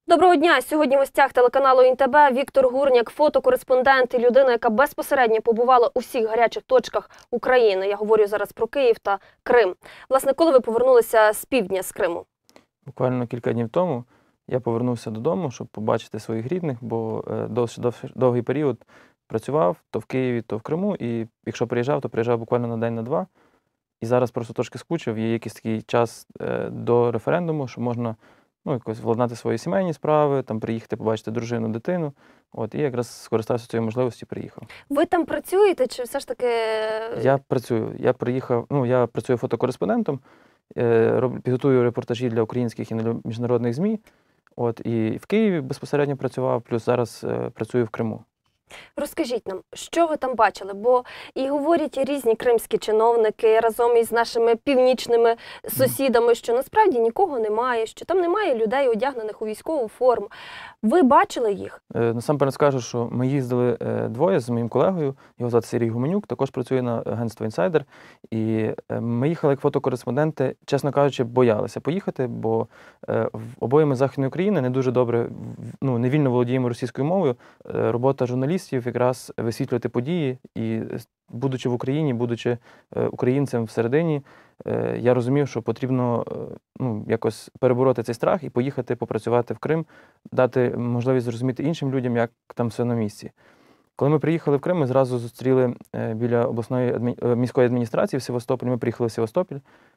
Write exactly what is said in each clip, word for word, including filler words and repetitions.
Доброго дня! Сьогодні в гостях телеканалу ІНТБ Віктор Гурняк, фотокореспондент і людина, яка безпосередньо побувала у всіх гарячих точках України. Я говорю зараз про Київ та Крим. Власне, коли ви повернулися з півдня, з Криму? Буквально кілька днів тому я повернувся додому, щоб побачити своїх рідних, бо досить довгий період працював то в Києві, то в Криму, і якщо приїжджав, то приїжджав буквально на день, на два. І зараз просто трошки скучив, є якийсь такий час до референдуму, що можна ну, якось владнати свої сімейні справи, там приїхати, побачити дружину, дитину. От, і якраз скористався цією можливістю, приїхав. Ви там працюєте чи все ж таки… Я працюю. Я приїхав, ну, я працюю фотокореспондентом, підготую репортажі для українських і міжнародних ЗМІ. От, і в Києві безпосередньо працював, плюс зараз працюю в Криму. Розкажіть нам, що ви там бачили? Бо і говорять різні кримські чиновники разом із нашими північними сусідами, що насправді нікого немає, що там немає людей, одягнених у військову форму. Ви бачили їх? Насамперед скажу, що ми їздили двоє з моїм колегою, його звати Сергій Гуменюк, також працює на агентство «Інсайдер». І ми їхали як фотокореспонденти, чесно кажучи, боялися поїхати, бо обоє ми з Західної України не дуже добре, ну, не вільно володіємо російською мовою. Робота журналістів якраз висвітлювати події, і будучи в Україні, будучи українцем всередині, я розумів, що потрібно ну, якось перебороти цей страх і поїхати попрацювати в Крим, дати можливість зрозуміти іншим людям, як там все на місці. Коли ми приїхали в Крим, ми зразу зустріли біля обласної адмі... міської адміністрації в Севастополі, ми приїхали в Севастополь,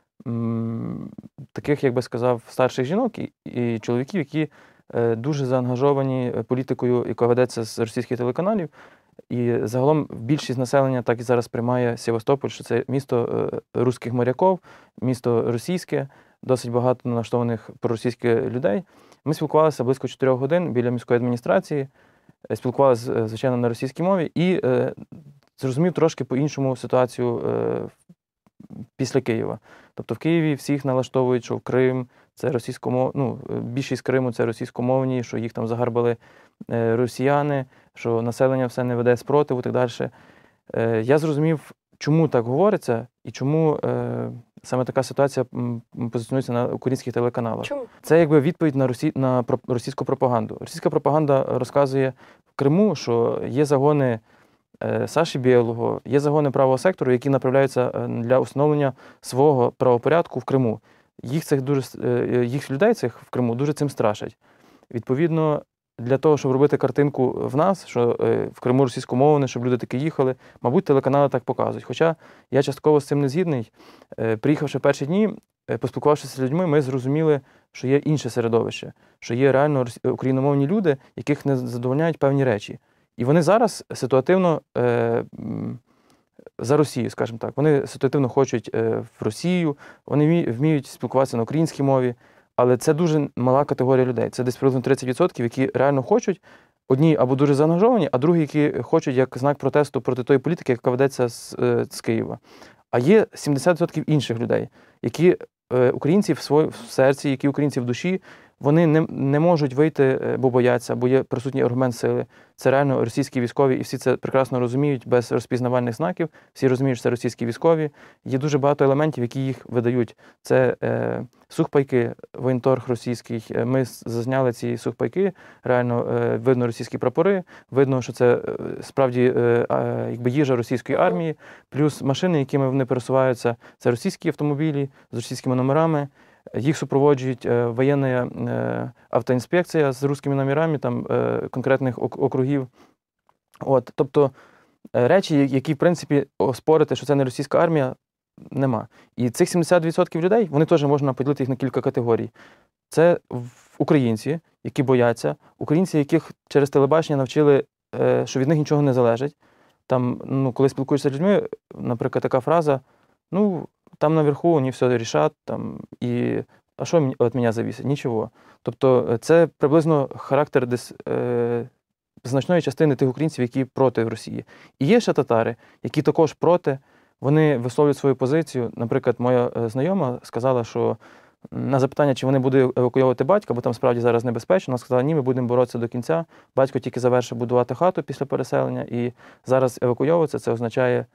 таких, як би сказав, старших жінок і, і чоловіків, які дуже заангажовані політикою, яка ведеться з російських телеканалів. І загалом більшість населення так і зараз приймає Севастополь, що це місто руських моряків, місто російське, досить багато налаштованих проросійських людей. Ми спілкувалися близько чотирьох годин біля міської адміністрації, спілкувалися, звичайно, на російській мові і е, зрозумів трошки по-іншому ситуацію е, після Києва. Тобто в Києві всіх налаштовують, що в Крим це російськомов... ну, більшість Криму це російськомовні, що їх там загарбали е, росіяни, що населення все не веде спротиву і так далі. Е, я зрозумів, чому так говориться і чому е, саме така ситуація позиціонується на українських телеканалах. Чому? Це якби відповідь на, росі... на російську пропаганду. Російська пропаганда розказує в Криму, що є загони Саші Білого, є загони правого сектору, які направляються для встановлення свого правопорядку в Криму. Їх, цих дуже, їх людей цих в Криму дуже цим страшать. Відповідно, для того, щоб робити картинку в нас, що в Криму російськомовне, щоб люди таки їхали, мабуть, телеканали так показують. Хоча я частково з цим не згідний. Приїхавши перші дні, поспілкувавшися з людьми, ми зрозуміли, що є інше середовище, що є реально україномовні люди, яких не задовольняють певні речі. І вони зараз ситуативно е, за Росію, скажімо так. Вони ситуативно хочуть е, в Росію, вони вміють спілкуватися на українській мові, але це дуже мала категорія людей. Це десь приблизно тридцять відсотків, які реально хочуть. Одні або дуже заангажовані, а другі, які хочуть як знак протесту проти тої політики, яка ведеться з, е, з Києва. А є сімдесят відсотків інших людей, які е, українці в, свої, в серці, які українці в душі, вони не, не можуть вийти, бо бояться, бо є присутній аргумент сили. Це реально російські військові, і всі це прекрасно розуміють, без розпізнавальних знаків. Всі розуміють, що це російські військові. Є дуже багато елементів, які їх видають. Це е, сухпайки, воєнторг російський. Ми зазняли ці сухпайки, реально е, видно російські прапори, видно, що це е, справді е, е, якби їжа російської армії, плюс машини, якими вони пересуваються, це російські автомобілі з російськими номерами. Їх супроводжують е, воєнна е, автоінспекція з русскими номерами там, е, конкретних округів. От, тобто е, речі, які, в принципі, спорити, що це не російська армія, нема. І цих сімдесят відсотків людей, вони теж можна поділити їх на кілька категорій. Це українці, які бояться, українці, яких через телебачення навчили, е, що від них нічого не залежить. Там, ну, коли спілкуєшся з людьми, наприклад, така фраза, ну, там наверху вони все рішать, там, і, а що від мене зависить? Нічого. Тобто це приблизно характер десь е, значної частини тих українців, які проти Росії. І є ще татари, які також проти, вони висловлюють свою позицію. Наприклад, моя знайома сказала, що на запитання, чи вони будуть евакуювати батька, бо там справді зараз небезпечно, вона сказала, ні, ми будемо боротися до кінця. Батько тільки завершив будувати хату після переселення, і зараз евакуйовуватися, це означає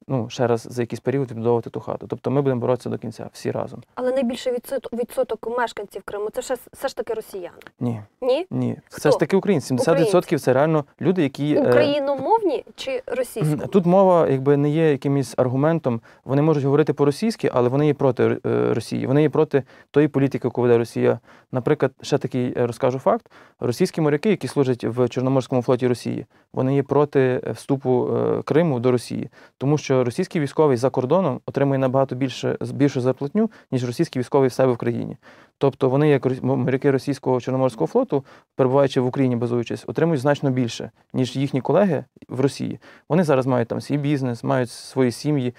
ну, ще раз за якийсь період відбудовувати ту хату. Тобто ми будемо боротися до кінця, всі разом. Але найбільший відсоток, відсоток мешканців Криму – це ще, все ж таки росіяни. Ні. Ні? Ні. Хто? Це ж таки українці. сімдесят відсотків це реально люди, які... е, Україномовні чи російськомовні? Тут мова якби не є якимось аргументом. Вони можуть говорити по-російськи, але вони є проти е, Росії. Вони є проти тої політики, яку веде Росія. Наприклад, ще такий е, розкажу факт. Російські моряки, які служать в Чорноморському флоті Росії, вони є проти вступу е, Криму до Росії. Тому що російський військовий за кордоном отримує набагато більше, більшу зарплатню, ніж російський військовий в себе в країні. Тобто вони, як моряки російського Чорноморського флоту, перебуваючи в Україні, базуючись, отримують значно більше, ніж їхні колеги в Росії. Вони зараз мають там свій бізнес, мають свої сім'ї.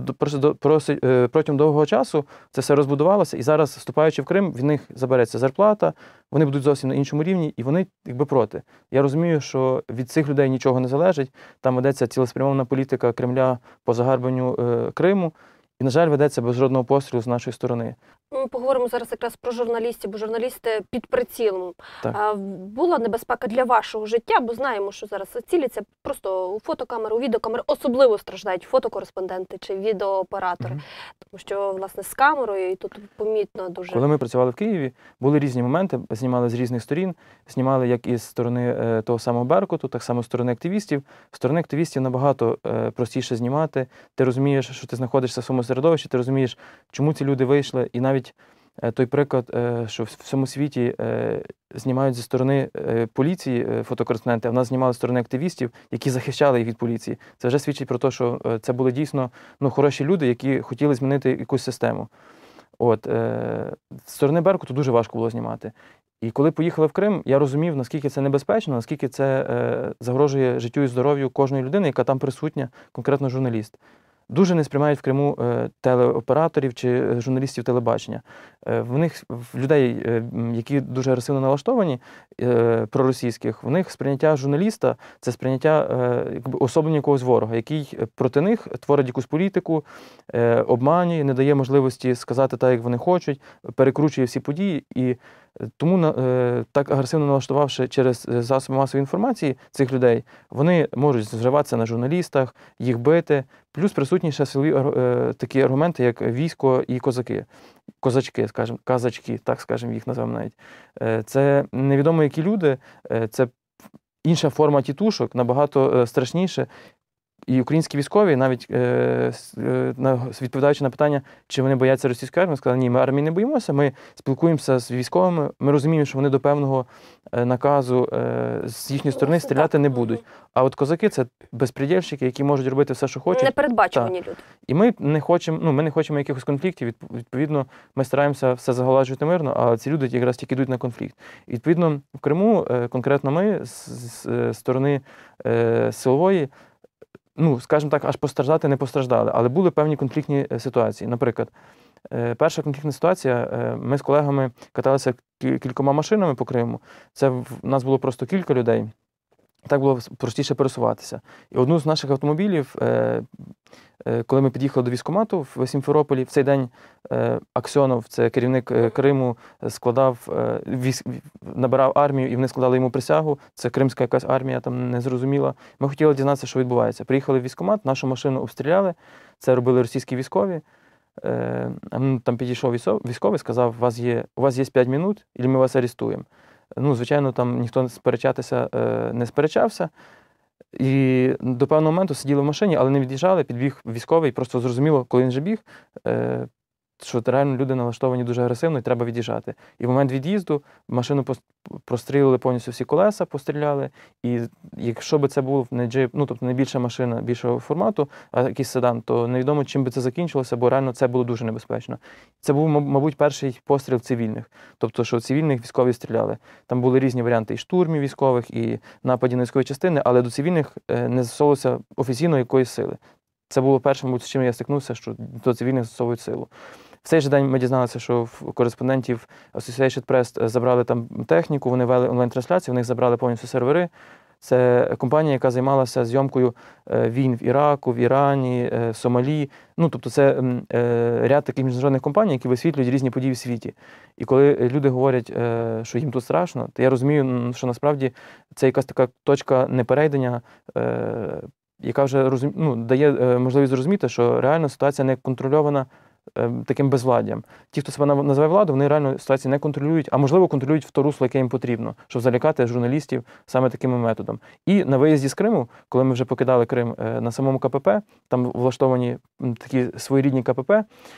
Протягом довгого часу це все розбудувалося, і зараз, вступаючи в Крим, в них забереться зарплата, вони будуть зовсім на іншому рівні, і вони якби проти. Я розумію, що від цих людей нічого не залежить, там ведеться цілеспрямована політика Кремля по загарбанню е, Криму, і, на жаль, ведеться без жодного пострілу з нашої сторони. Ми поговоримо зараз якраз про журналістів, бо журналісти під прицілом. Так. А, була небезпека для вашого життя, бо знаємо, що зараз ціляться просто у фотокамери, у відеокамери. Особливо страждають фотокореспонденти чи відеооператори. Мгм. Тому що, власне, з камерою, і тут помітно дуже... Коли ми працювали в Києві, були різні моменти, знімали з різних сторін, знімали як із сторони е, того самого Беркуту, так само з сторони активістів. З сторони активістів набагато е, простіше знімати. Ти розумієш, що ти знаходишся в своєму середовищі, ти розумієш, чому ці люди вийшли, і навіть той приклад, що в всьому світі знімають зі сторони поліції фотокореспонденти, а в нас знімали зі сторони активістів, які захищали їх від поліції. Це вже свідчить про те, що це були дійсно ну, хороші люди, які хотіли змінити якусь систему. От, з сторони Беркуту дуже важко було знімати. І коли поїхали в Крим, я розумів, наскільки це небезпечно, наскільки це загрожує життю і здоров'ю кожної людини, яка там присутня, конкретно журналіст. Дуже не сприймають в Криму е, телеоператорів чи журналістів телебачення. Е, в них, в людей, е, які дуже агресивно налаштовані, е, проросійських, в них сприйняття журналіста – це сприйняття е, якби особлення якогось ворога, який проти них творить якусь політику, е, обманює, не дає можливості сказати так, як вони хочуть, перекручує всі події. І тому, е, так агресивно налаштувавши через засоби масової інформації цих людей, вони можуть зриватися на журналістах, їх бити. Плюс присутні ще силові е, такі аргументи, як військо і козаки. Козачки, скажімо, казачки, так скажімо, їх називаємо навіть. Е, це невідомо які люди, е, це інша форма тітушок, набагато е, страшніше. І українські військові, навіть е, е, відповідаючи на питання, чи вони бояться російської армії, сказали, ні, ми армії не боїмося, ми спілкуємося з військовими, ми розуміємо, що вони до певного е, наказу е, з їхньої сторони стріляти не будуть. А от козаки – це безпредельщики, які можуть робити все, що хочуть. Непередбачувані люди. І ми не хочемо, ну, ми не хочемо якихось конфліктів, відповідно, ми стараємося все загаладжувати мирно, а ці люди якраз тільки йдуть на конфлікт. І, відповідно, в Криму, е, конкретно ми, з, з сторони е, силової, ну, скажімо так, аж постраждати не постраждали, але були певні конфліктні ситуації. Наприклад, перша конфліктна ситуація, ми з колегами каталися кількома машинами по Криму. Це в нас було просто кілька людей. Так було простіше пересуватися. І одну з наших автомобілів, коли ми під'їхали до військкомату в Сімферополі, в цей день Аксьонов, це керівник Криму, складав, набирав армію, і вони складали йому присягу. Це кримська якась армія, там незрозуміла. Ми хотіли дізнатися, що відбувається. Приїхали в військкомат, нашу машину обстріляли, це робили російські військові. Там підійшов військовий, сказав, у вас є, у вас є п'ять минут, і ми вас арестуємо. Ну, звичайно, там ніхто сперечатися е, не сперечався. І до певного моменту сиділи в машині, але не від'їжджали, підбіг військовий, просто зрозуміло, коли він вже біг, е, що реально люди налаштовані дуже агресивно і треба від'їжджати. І в момент від'їзду машину прострілили повністю всі колеса, постріляли. І якщо б це був не джип, ну, тобто не більша машина більшого формату, а якийсь седан, то невідомо, чим би це закінчилося, бо реально це було дуже небезпечно. Це був, мабуть, перший постріл цивільних. Тобто, що цивільних військові стріляли. Там були різні варіанти і штурмів військових, і нападів на військові частини, але до цивільних не застосовувалося офіційно якоїсь сили. Це було перше, мабуть, з чим я стикнувся, що до цивільних застосовують силу. В цей же день ми дізналися, що в кореспондентів Associated Press забрали там техніку, вони вели онлайн-трансляцію, в них забрали повністю сервери. Це компанія, яка займалася зйомкою війн в Іраку, в Ірані, Сомалі. Ну, тобто це ряд таких міжнародних компаній, які висвітлюють різні події в світі. І коли люди говорять, що їм тут страшно, то я розумію, що насправді це якась така точка неперейдення яка вже розум... ну, дає е, можливість зрозуміти, що реально ситуація не контрольована е, таким безвладдям. Ті, хто себе нав- називає владою, вони реально ситуацію не контролюють, а можливо контролюють в то русло, яке їм потрібно, щоб залякати журналістів саме таким методом. І на виїзді з Криму, коли ми вже покидали Крим е, на самому КПП, там влаштовані м, такі своєрідні КПП,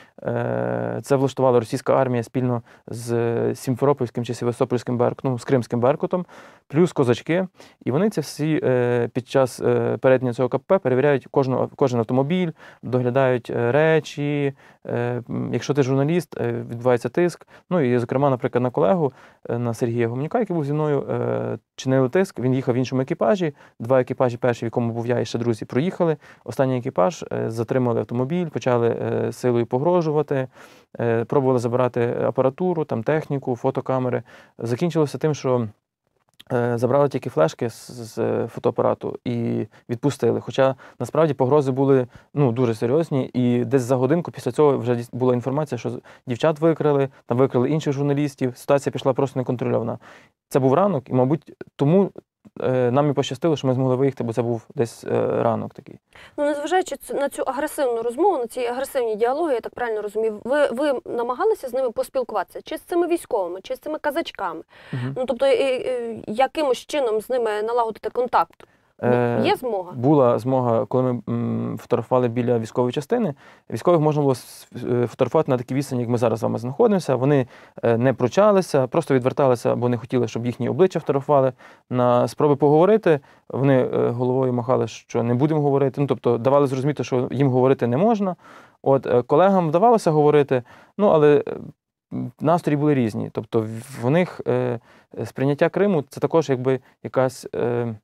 е, це влаштувала російська армія спільно з Сімферопольським чи Севастопольським Беркутом, ну, з Кримським Беркутом, плюс козачки. І вони це всі е, під час е, перетину цього КПП перевіряють кожну, кожен автомобіль, доглядають е, речі. Е, якщо ти журналіст, е, відбувається тиск. Ну і, зокрема, наприклад, на колегу, е, на Сергія Гомняка, який був зі мною, е, чинили тиск. Він їхав в іншому екіпажі. Два екіпажі, перший, в якому був я і ще друзі, проїхали. Останній екіпаж е, затримали автомобіль, почали е, силою погрожувати, е, пробували забирати апаратуру, там, техніку, фотокамери. Закінчилося тим, що Е, забрали тільки флешки з, з фотоапарату і відпустили. Хоча насправді погрози були ну, дуже серйозні, і десь за годинку після цього вже діс- була інформація, що дівчат викрили, там викрили інших журналістів, ситуація пішла просто неконтрольована. Це був ранок, і, мабуть, тому е, нам і пощастило, що ми змогли виїхати, бо це був десь е, ранок такий. Ну, незважаючи ц- на цю агресивну розмову, на ці агресивні діалоги, я так правильно розумію, ви, ви намагалися з ними поспілкуватися? Чи з цими військовими, чи з цими казачками? Мгм. Ну, тобто, і- і- якимось чином з ними налагодити контакт? Е, Є змога? Була змога, коли ми м, фотографували біля військової частини. Військових можна було с- е, фотографувати на такій відстані, як ми зараз з вами знаходимося. Вони е, не пручалися, просто відверталися, бо не хотіли, щоб їхні обличчя фотографували. На спроби поговорити вони е, головою махали, що не будемо говорити. Ну, тобто давали зрозуміти, що їм говорити не можна. От е, колегам вдавалося говорити, ну але е, м, настрої були різні. Тобто в- в них е, сприйняття Криму це також якби якась. Е,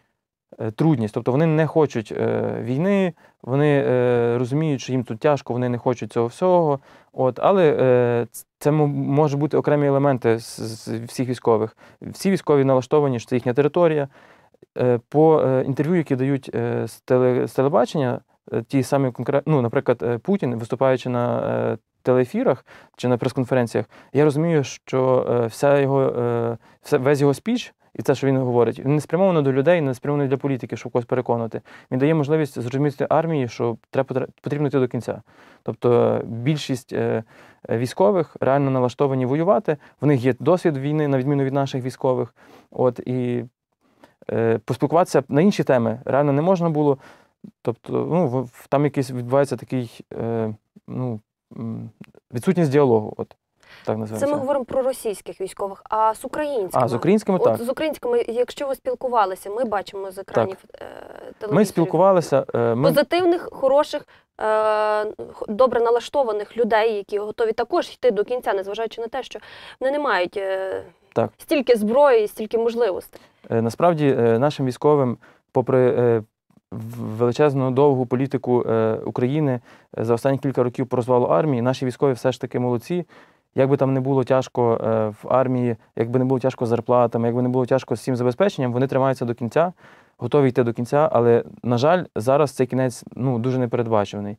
е, трудність. Тобто вони не хочуть е, війни, вони е, розуміють, що їм тут тяжко, вони не хочуть цього всього. От, але е, ц- це мо- може бути окремі елементи з, з всіх військових. Всі військові налаштовані, що це їхня територія. Е, по е, інтерв'ю, які дають е, з, теле, з телебачення, е, ті самі конкретно, ну, наприклад, е, Путін, виступаючи на е, телеефірах чи на прес-конференціях, я розумію, що е, вся його, е, все, весь його спіч, і це, що він говорить, він не спрямований до людей, не спрямований для політики, щоб когось переконувати. Він дає можливість зрозуміти армії, що треба, потрібно йти до кінця. Тобто більшість е, військових реально налаштовані воювати, в них є досвід війни, на відміну від наших військових. От, і е, поспілкуватися на інші теми реально не можна було. Тобто, ну, в- там якийсь відбувається такий, е, ну, м, відсутність діалогу. От, так Це називається. ми говоримо про російських військових, а з українськими? А, з українськими От так. з українськими, якщо ви спілкувалися, ми бачимо з екранів е, телевізорів. Ми спілкувалися. е, Ми... Позитивних, хороших, е, х- добре налаштованих людей, які готові також йти до кінця, незважаючи на те, що вони не мають е, Так. стільки зброї, стільки можливостей. Е, Насправді е, нашим військовим, попри е, в- величезну довгу політику е, України е, за останні кілька років по розвалу армії, наші військові все ж таки молодці. Як би там не було тяжко е, в армії, як би не було тяжко з зарплатами, як би не було тяжко з цим забезпеченням, вони тримаються до кінця, готові йти до кінця, але, на жаль, зараз цей кінець ну, дуже непередбачений.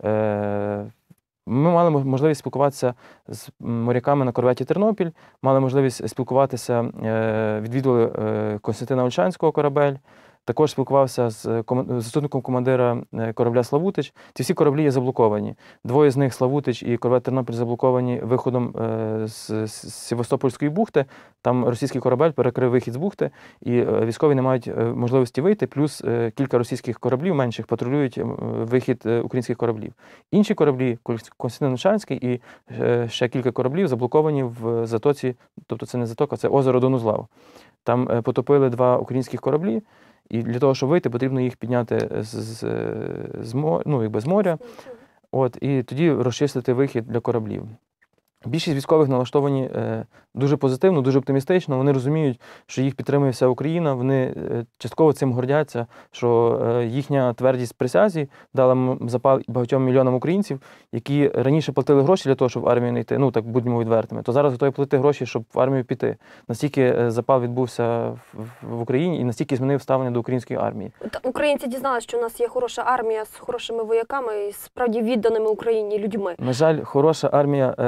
Е, Ми мали мож- можливість спілкуватися з моряками на корветі Тернопіль, мали можливість спілкуватися, е, відвідували е, Костянтина Ольшанського корабель, також спілкувався з кома- заступником командира е, корабля Славутич. Ці всі кораблі є заблоковані. Двоє з них, Славутич і корвет Тернопіль, заблоковані виходом е, з, з Севастопольської бухти. Там російський корабель перекрив вихід з бухти, і е, військові не мають е, можливості вийти, плюс е, кілька російських кораблів менших патрулюють е, вихід е, українських кораблів. Інші кораблі, Костянтин Ольшанський і е, ще кілька кораблів заблоковані в затоці, тобто це не затока, це озеро Донузлав. Там е, потопили два українських кораблі, і для того, щоб вийти, потрібно їх підняти з, з, з, моря, ну, якби з моря, от, і тоді розчистити вихід для кораблів. Більшість військових налаштовані е, дуже позитивно, дуже оптимістично. Вони розуміють, що їх підтримує вся Україна. Вони е, частково цим гордяться, що е, їхня твердість присязі дала м- запал багатьом мільйонам українців, які раніше платили гроші для того, щоб в армію не йти. Ну так будьмо відвертими. То зараз готові платити гроші, щоб в армію піти. Настільки е, запал відбувся в, в Україні і настільки змінив ставлення до української армії. Та українці дізналися, що у нас є хороша армія з хорошими вояками і справді відданими Україні людьми. На жаль, хороша армія е, це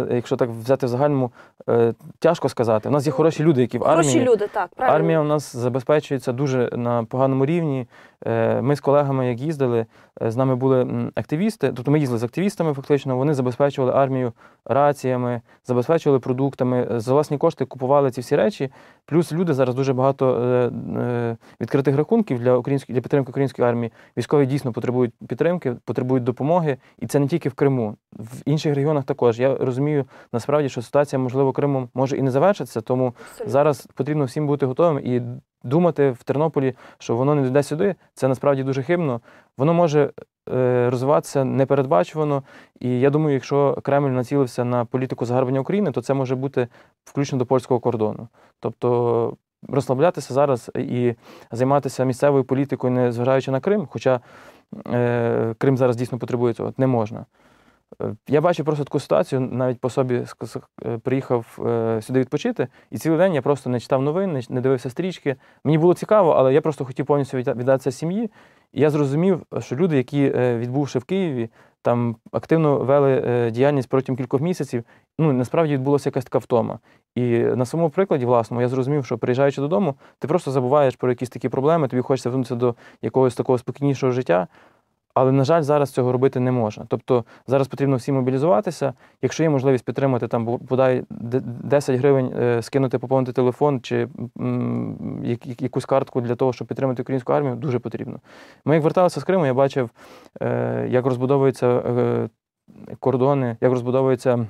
це, якщо так взяти в загальному, е, тяжко сказати. У нас є хороші люди, які в армії. Хороші люди, так, правильно. Армія у нас забезпечується дуже на поганому рівні. Е, Ми з колегами, як їздили, е, з нами були м, активісти, тобто ми їздили з активістами фактично, вони забезпечували армію раціями, забезпечували продуктами, за власні кошти купували ці всі речі. Плюс люди зараз дуже багато е, е, відкритих рахунків для української для підтримки української армії. Військові дійсно потребують підтримки, потребують допомоги, і це не тільки в Криму, в інших регіонах також. Я розумію насправді, що ситуація, можливо, Кримом може і не завершиться, тому Абсолютно. зараз потрібно всім бути готовим і думати в Тернополі, що воно не дійде сюди, це насправді дуже хибно. Воно може е, розвиватися непередбачувано, і я думаю, якщо Кремль націлився на політику загарбання України, то це може бути включно до польського кордону. Тобто розслаблятися зараз і займатися місцевою політикою, не зважаючи на Крим, хоча е, Крим зараз дійсно потребує цього, не можна. Е, Я бачив просто таку ситуацію, навіть по собі ск- е, приїхав е, сюди відпочити, і цілий день я просто не читав новин, не, не дивився стрічки. Мені було цікаво, але я просто хотів повністю відда- віддатися сім'ї. І я зрозумів, що люди, які, е, відбувши в Києві, там активно вели е, діяльність протягом кількох місяців, ну, насправді відбулася якась така втома. І на самому прикладі власному я зрозумів, що приїжджаючи додому, ти просто забуваєш про якісь такі проблеми, тобі хочеться вернутися до якогось такого спокійнішого життя. Але, на жаль, зараз цього робити не можна. Тобто зараз потрібно всім мобілізуватися. Якщо є можливість підтримати там бодай д- десять гривень, е, скинути, поповнити телефон чи м, як- якусь картку для того, щоб підтримати українську армію, дуже потрібно. Ми як верталися з Криму, я бачив, е, як розбудовуються е, кордони, як розбудовується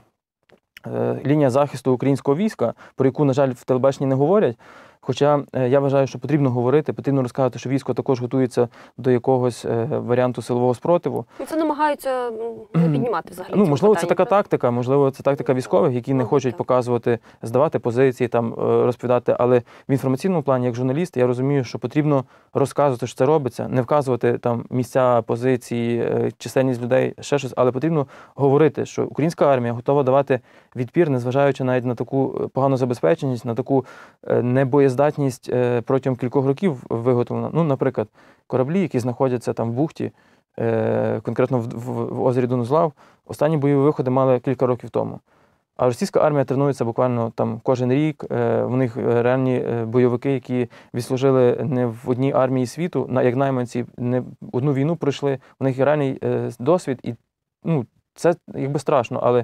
е, лінія захисту українського війська, про яку, на жаль, в телебаченні не говорять. Хоча е, я вважаю, що потрібно говорити, потрібно розказати, що військо також готується до якогось е, варіанту силового спротиву. Ну, це намагаються м, не піднімати взагалі. Ну, це можливо, це питання, така так? тактика, можливо, це тактика військових, які не Мабуть, хочуть так. показувати, здавати позиції, там, е, розповідати. Але в інформаційному плані, як журналіст, я розумію, що потрібно розказувати, що це робиться, не вказувати там місця, позиції, е, чисельність людей, ще щось, але потрібно говорити, що українська армія готова давати відпір, незважаючи навіть на таку погану забезпеченість, на таку е, небоєздатність е, протягом кількох років виготовлена. Ну, наприклад, кораблі, які знаходяться там в бухті, е, конкретно в, в, в озері Донузлав, останні бойові виходи мали кілька років тому. А російська армія тренується буквально там кожен рік. е, В них е, реальні е, бойовики, які відслужили не в одній армії світу, на- як найманці, не одну війну пройшли, у них є реальний е, досвід. І ну, це якби страшно, але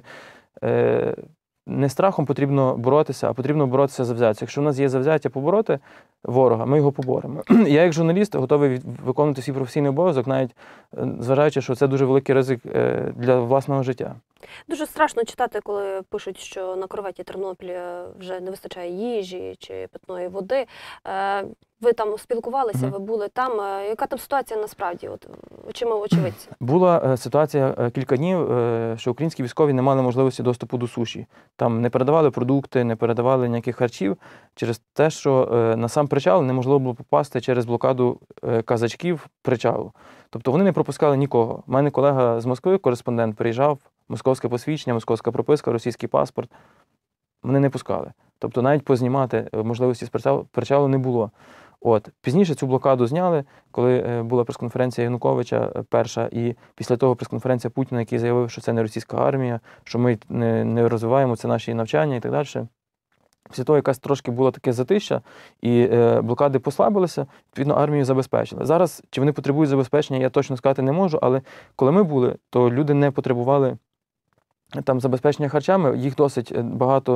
е, не страхом потрібно боротися, а потрібно боротися завзяття. Якщо в нас є завзяття побороти ворога, ми його поборемо. Я як журналіст готовий від- виконувати свій професійний обов'язок, навіть е, зважаючи, що це дуже великий ризик е, для власного життя. Дуже страшно читати, коли пишуть, що на корветі Тернопіль е, вже не вистачає їжі чи питної води. Е, Ви там спілкувалися, Мгм. ви були там. Е, Яка там ситуація насправді, от очима очевидця? Була е, ситуація е, кілька днів, е, що українські військові не мали можливості доступу до суші. Там не передавали продукти, не передавали ніяких харчів через те, що е, на сам причал неможливо було попасти через блокаду е, казачків причалу. Тобто вони не пропускали нікого. У мене колега з Москви, кореспондент, приїжджав, московське посвідчення, московська прописка, російський паспорт. Вони не пускали. Тобто навіть познімати е, можливості з причалу, причалу не було. От. Пізніше цю блокаду зняли, коли е, була прес-конференція Януковича е, перша, і після того прес-конференція Путіна, який заявив, що це не російська армія, що ми не, не розвиваємо, це наші навчання і так далі. Після того якась трошки було таке затища, і е, блокади послабилися, відповідно, армію забезпечили. Зараз, чи вони потребують забезпечення, я точно сказати не можу, але коли ми були, то люди не потребували там забезпечення харчами, їх досить багато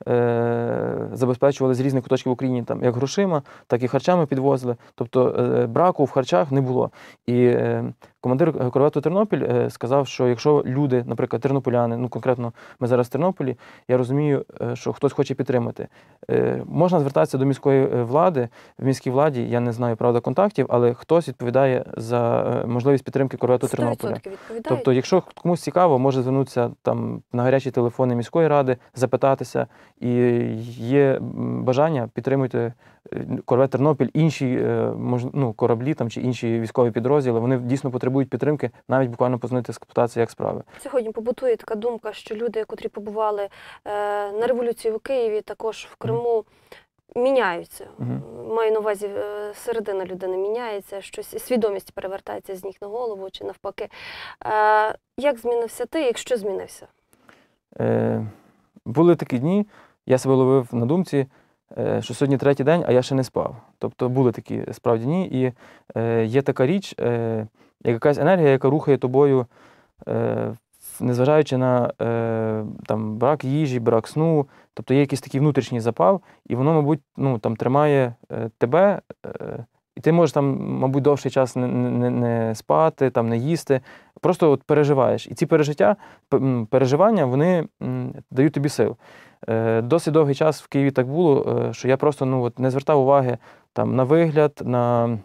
е, забезпечували з різних куточків України, там, як грошима, так і харчами підвозили. Тобто е, браку в харчах не було. І е, командир корвету Тернопіль е, сказав, що якщо люди, наприклад, тернополяни, ну конкретно ми зараз в Тернополі, я розумію, е, що хтось хоче підтримати. Е, можна звертатися до міської влади. В міській владі, я не знаю, правда, контактів, але хтось відповідає за е, можливість підтримки корвету Тернополя. відповідають. Тобто, якщо комусь цікаво, може звернутися там на гарячі телефони міської ради, запитатися, і є м, бажання, підтримуйте е, корвет Тернопіль, інші е, мож, ну, кораблі там, чи інші військові підрозділи, вони дійсно потребують підтримки, навіть буквально позвонити спитатися, як справи. Сьогодні побутує така думка, що люди, котрі побували е, на революції в Києві, також в Криму, міняються. Мгм. Маю на увазі, е, середина людини міняється, щось, свідомість перевертається з ніг на голову чи навпаки. Е, Як змінився ти, якщо змінився? Е, були такі дні, я себе ловив на думці, е, що сьогодні третій день, а я ще не спав. Тобто були такі справді дні, і е, є така річ, е, як якась енергія, яка рухає тобою, е, незважаючи на е, там, брак їжі, брак сну, тобто є якийсь такий внутрішній запал, і воно, мабуть, ну, там, тримає е, тебе, е, і ти можеш там, мабуть, довший час не, не, не спати, там, не їсти, просто от переживаєш. І ці пережиття, переживання, вони м, дають тобі сил. Е, досить довгий час в Києві так було, е, що я просто ну, от, не звертав уваги там, на вигляд, на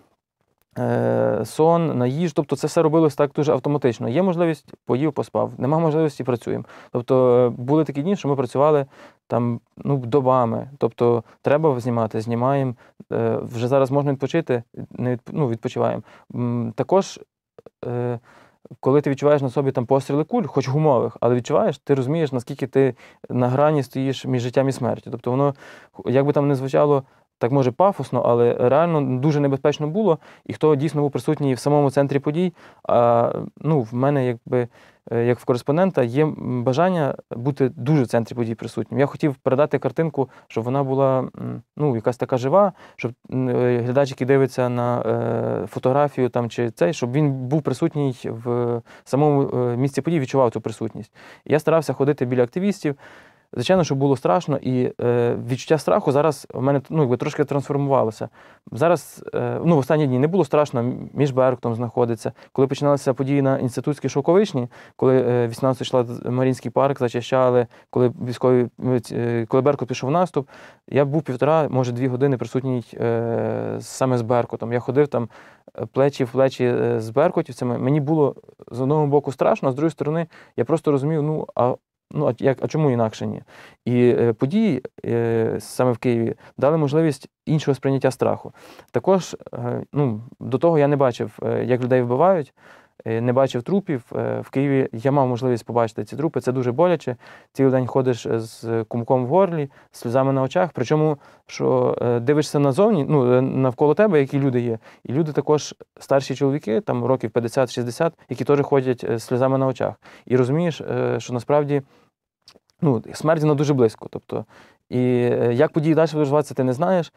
е, сон, на їжу. Тобто це все робилось так дуже автоматично. Є можливість, поїв, поспав. Нема можливості, працюємо. Тобто е, були такі дні, що ми працювали там, ну, добами. Тобто треба знімати, знімаємо. Е, вже зараз можна відпочити, не відп... ну, відпочиваємо. М, також е, коли ти відчуваєш на собі там постріли куль, хоч гумових, але відчуваєш, ти розумієш, наскільки ти на грані стоїш між життям і смертю. Тобто воно, як би там не звучало, так може пафосно, але реально дуже небезпечно було. І хто дійсно був присутній в самому центрі подій, а, ну, в мене, якби, як в кореспондента, є бажання бути дуже в центрі подій присутнім. Я хотів передати картинку, щоб вона була, ну, якась така жива, щоб глядач, який дивиться на е, фотографію там, чи цей, щоб він був присутній в самому місці подій, відчував цю присутність. І я старався ходити біля активістів. Звичайно, що було страшно, і е, відчуття страху зараз в мене ну, якби, трошки трансформувалося. Зараз, е, ну, в останні дні не було страшно, між Беркутом знаходиться. Коли починалися події на Інститутській Шовковичній, коли е, вісімнадцятого числа Маріїнський парк зачищали, коли військові, е, коли Беркут пішов в наступ, я був півтора, може дві години присутній е, саме з Беркутом. Я ходив там плечі в плечі з беркутівцями. Мені було з одного боку страшно, а з другої сторони я просто розумів, ну, а Ну, а, як, а чому інакше ні? І е, події е, саме в Києві дали можливість іншого сприйняття страху. Також е, ну, до того я не бачив, е, як людей вбивають, е, не бачив трупів. Е, в Києві я мав можливість побачити ці трупи, це дуже боляче. Цілий день ходиш з кумком в горлі, з сльозами на очах, причому, що е, дивишся назовні, ну, навколо тебе, які люди є. І люди також, старші чоловіки, там років п'ятдесят-шістдесят, які теж ходять з сльозами на очах. І розумієш, е, що насправді ну, смерть вона дуже близько. Тобто, і як події далі будуть розвиватися, ти не знаєш.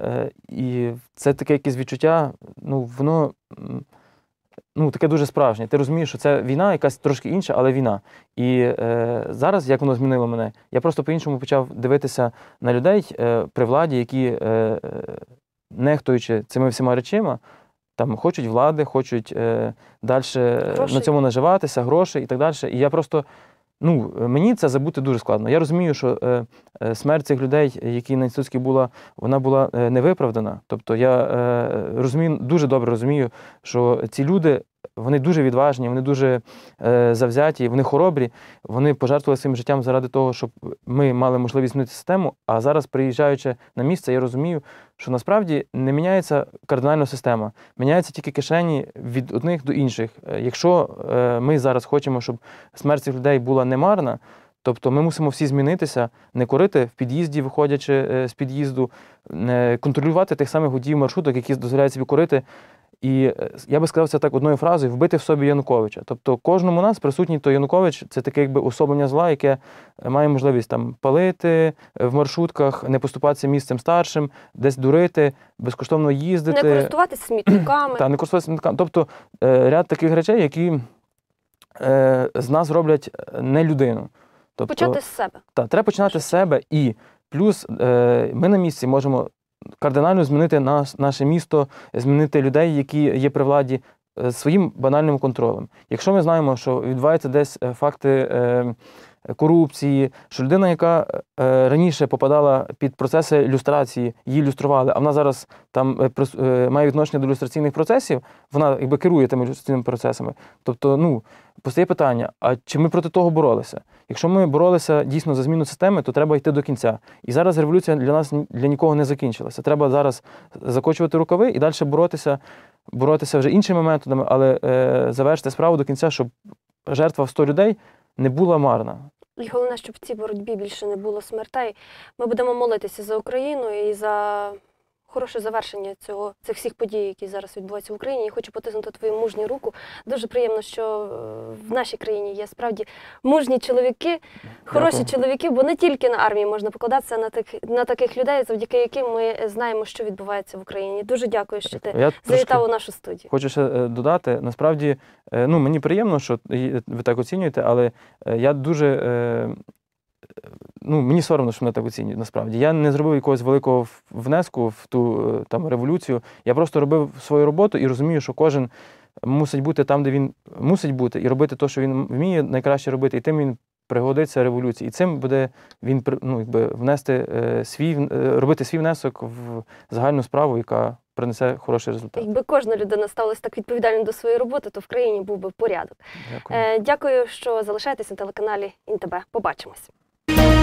І це таке якесь відчуття, ну, воно ну, таке дуже справжнє. Ти розумієш, що це війна, якась трошки інша, але війна. І е, зараз, як воно змінило мене, я просто по-іншому почав дивитися на людей е, при владі, які, е, нехтуючи цими всіма речима, там хочуть влади, хочуть е, далі на цьому наживатися, гроші і так далі. І я просто Ну, мені це забути дуже складно. Я розумію, що е, е, смерть цих людей, які на Інститутській була, вона була е, невиправдана. Тобто я е, розумію, дуже добре розумію, що ці люди, вони дуже відважні, вони дуже е, завзяті, вони хоробрі, вони пожертвували своїм життям заради того, щоб ми мали можливість змінити систему, а зараз, приїжджаючи на місце, я розумію, що насправді не міняється кардинальна система, міняються тільки кишені від одних до інших. Якщо е, ми зараз хочемо, щоб смерть цих людей була немарна, тобто ми мусимо всі змінитися, не курити в під'їзді, виходячи з під'їзду, не контролювати тих самих водіїв маршруток, які дозволяють собі курити. І я би сказав це так одною фразою: вбити в собі Януковича. Тобто кожному нас присутній той Янукович – це таке якби уособлення зла, яке має можливість там палити в маршрутках, не поступатися місцем старшим, десь дурити, безкоштовно їздити. Не користуватися смітниками. Так, не користуватися смітниками. Тобто ряд таких речей, які з нас роблять не людину. Тобто, почати з себе. Так, треба починати з себе. І плюс ми на місці можемо кардинально змінити наш, наше місто, змінити людей, які є при владі, своїм банальним контролем. Якщо ми знаємо, що відбуваються десь факти е, корупції, що людина, яка е, раніше попадала під процеси люстрації, її люстрували, а вона зараз там е, має відношення до люстраційних процесів, вона якби керує тими люстраційними процесами. Тобто, ну, постає питання, а чи ми проти того боролися? Якщо ми боролися дійсно за зміну системи, то треба йти до кінця. І зараз революція для нас, для нікого не закінчилася. Треба зараз закочувати рукави і далі боротися, боротися вже іншими методами, але е, завершити справу до кінця, щоб жертва в сто людей не була марна. І головне, щоб в цій боротьбі більше не було смертей. Ми будемо молитися за Україну і за хороше завершення цього, цих всіх подій, які зараз відбуваються в Україні. Я хочу потиснути твою мужню руку. Дуже приємно, що е, в нашій країні є справді мужні чоловіки, хороші Дякую. чоловіки, бо не тільки на армії можна покладатися на, тих, на таких людей, завдяки яким ми знаємо, що відбувається в Україні. Дуже дякую, що ти Я завітав трошки у нашу студію. хочу ще е, додати. Насправді, е, ну, мені приємно, що і ви так оцінюєте, але е, я дуже. Е, Ну, мені соромно, що мене так оцінюють, насправді. Я не зробив якогось великого в- внеску в ту е, там революцію. Я просто робив свою роботу і розумію, що кожен мусить бути там, де він мусить бути, і робити те, що він вміє найкраще робити, і тим він пригодиться революції. І цим буде він при- ну, якби, внести е, свій, вн- е, робити свій внесок в загальну справу, яка принесе хороший результат. Якби кожна людина ставилася так відповідально до своєї роботи, то в країні був би порядок. Дякую. Е, дякую, що залишаєтесь на телеканалі ІНТБ. Побачимось.